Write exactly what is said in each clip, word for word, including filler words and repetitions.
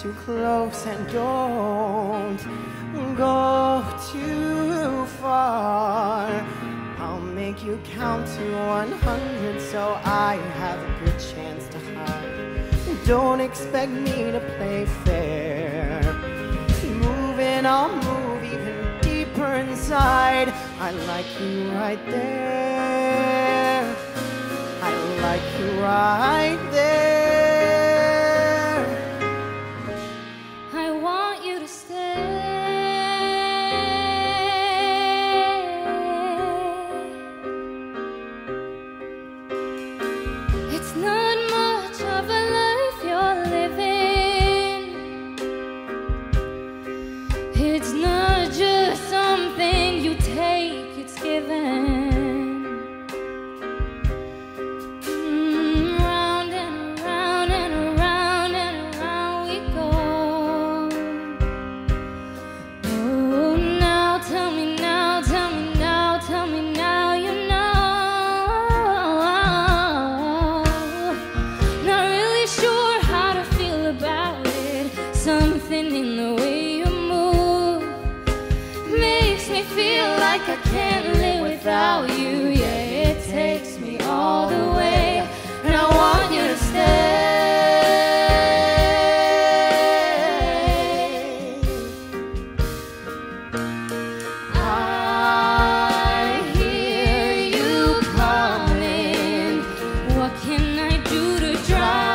too close and don't go too far. I'll make you count to one hundred so I have a good chance to hide. Don't expect me to play fair. Moving, I'll move even deeper inside. I like you right there. I like you right there. I want you to stay. It's not much of a life you're living. It's not just something you take, it's given. Something in the way you move makes me feel like I can't live without you. Yeah, it takes me all the way, and I want you to stay. I hear you calling. What can I do to drown?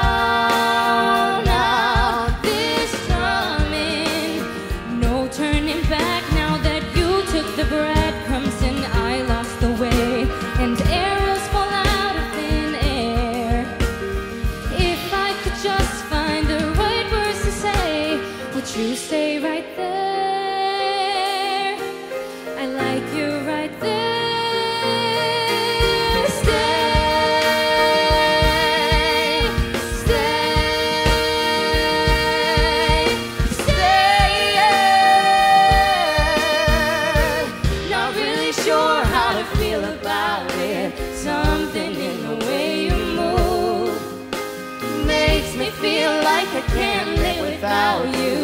The breadcrumbs and I lost the way, and arrows fall out of thin air. If I could just find the right words to say, would you stay right there? I like you right there. Stay, stay, stay. Sure how to feel about it. Something in the way you move makes me feel like I can't live without you.